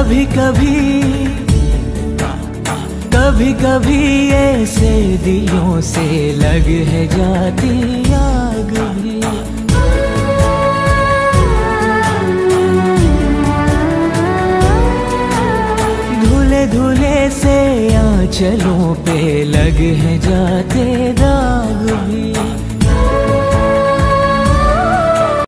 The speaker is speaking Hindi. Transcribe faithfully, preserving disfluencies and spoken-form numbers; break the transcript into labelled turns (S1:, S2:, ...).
S1: कभी कभी कभी कभी ऐसे दिलों से लग है जाती आग भी। धुले धुले से आंचलों पे लग है जाते दाग।